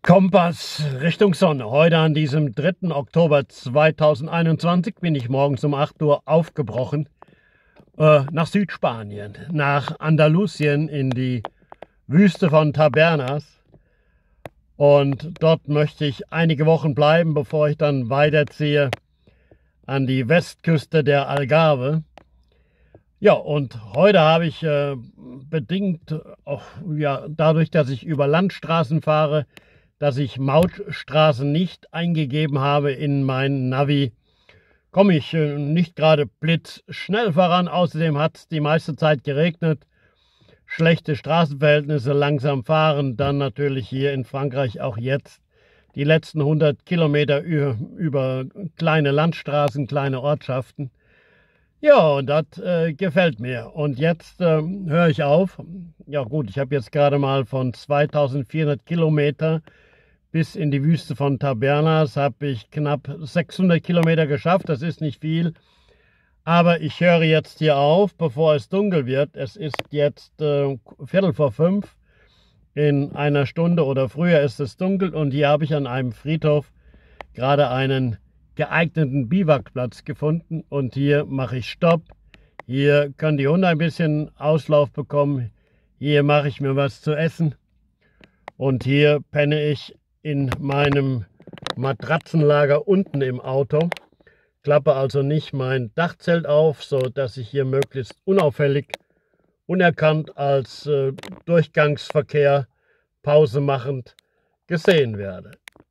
Kompass Richtung Sonne. Heute an diesem 3. Oktober 2021 bin ich morgens um 8 Uhr aufgebrochen nach Südspanien, nach Andalusien in die Wüste von Tabernas. Und dort möchte ich einige Wochen bleiben, bevor ich dann weiterziehe an die Westküste der Algarve. Ja, und heute habe ich bedingt, auch, dadurch, dass ich über Landstraßen fahre, dass ich Mautstraßen nicht eingegeben habe in mein Navi, komme ich nicht gerade blitzschnell voran. Außerdem hat es die meiste Zeit geregnet, schlechte Straßenverhältnisse, langsam fahren. Dann natürlich hier in Frankreich auch jetzt die letzten 100 Kilometer über kleine Landstraßen, kleine Ortschaften. Ja, und das gefällt mir. Und jetzt höre ich auf. Ja gut, ich habe jetzt gerade mal von 2400 Kilometer bis in die Wüste von Tabernas habe ich knapp 600 Kilometer geschafft. Das ist nicht viel. Aber ich höre jetzt hier auf, bevor es dunkel wird. Es ist jetzt 4:45. In einer Stunde oder früher ist es dunkel. Und hier habe ich an einem Friedhof gerade einen geeigneten Biwakplatz gefunden. Und hier mache ich Stopp. Hier können die Hunde ein bisschen Auslauf bekommen. Hier mache ich mir was zu essen. Und hier penne ich in meinem Matratzenlager unten im Auto. Klappe also nicht mein Dachzelt auf, so dass ich hier möglichst unauffällig, unerkannt als Durchgangsverkehr Pause machend gesehen werde.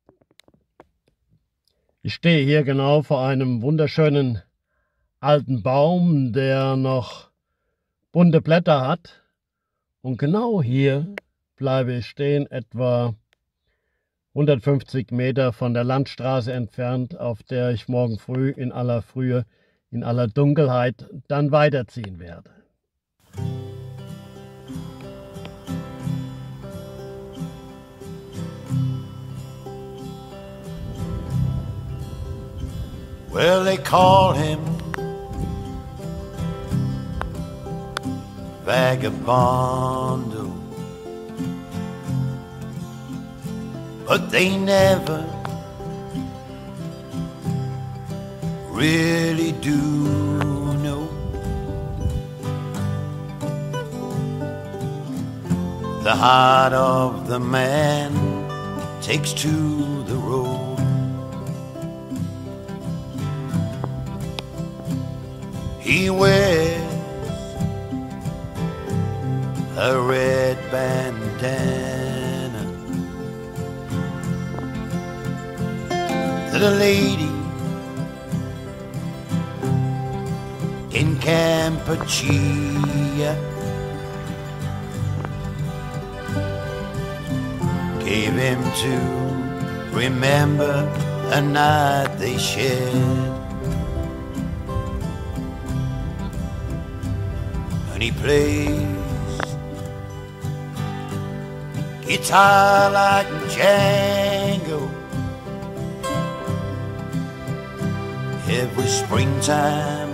Ich stehe hier genau vor einem wunderschönen alten Baum, der noch bunte Blätter hat. Und genau hier bleibe ich stehen, etwa 150 Meter von der Landstraße entfernt, auf der ich morgen früh in aller Frühe, in aller Dunkelheit dann weiterziehen werde. Well, they call him Vagabondo, but they never really do know the heart of the man takes to the road. He wears a red bandana that a lady in Campeche gave him to remember a night they shared. And he plays guitar like Django every springtime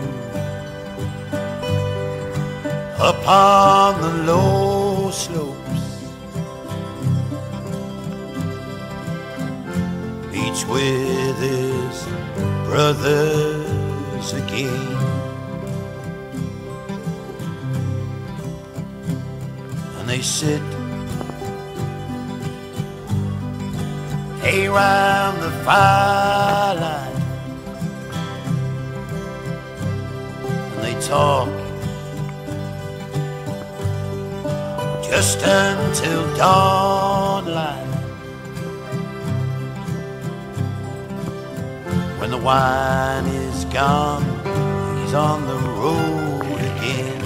upon the low slopes, each with his brothers again. And they sit around the firelight and they talk just until dawnlight, when the wine is gone, he's on the road again.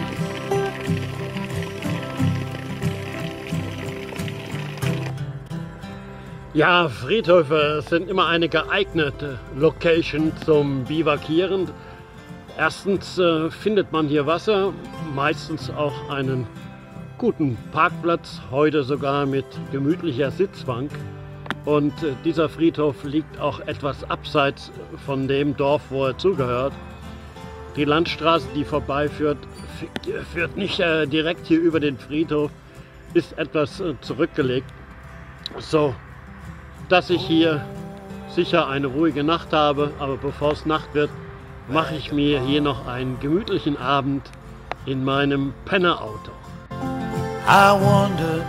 Ja, Friedhöfe sind immer eine geeignete Location zum Biwakieren. Erstens findet man hier Wasser, meistens auch einen guten Parkplatz, heute sogar mit gemütlicher Sitzbank. Und dieser Friedhof liegt auch etwas abseits von dem Dorf, wo er zugehört. Die Landstraße, die vorbeiführt, führt nicht direkt hier über den Friedhof, ist etwas zurückgelegt. So dass ich hier sicher eine ruhige Nacht habe, aber bevor es Nacht wird, mache ich mir hier noch einen gemütlichen Abend in meinem Pennerauto. I wonder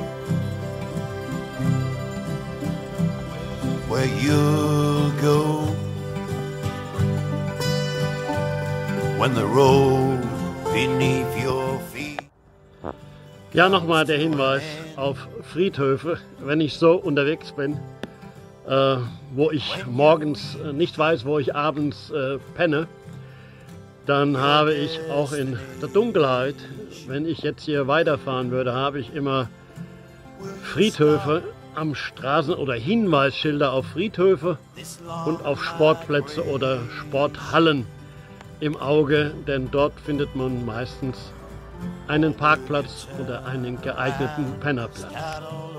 where you'll go when the road beneath your feet. Ja, nochmal der Hinweis auf Friedhöfe, wenn ich so unterwegs bin, wo ich morgens nicht weiß, wo ich abends penne, dann habe ich auch in der Dunkelheit, wenn ich jetzt hier weiterfahren würde, habe ich immer Friedhöfe am Straßen oder Hinweisschilder auf Friedhöfe und auf Sportplätze oder Sporthallen im Auge, denn dort findet man meistens einen Parkplatz oder einen geeigneten Pennerplatz.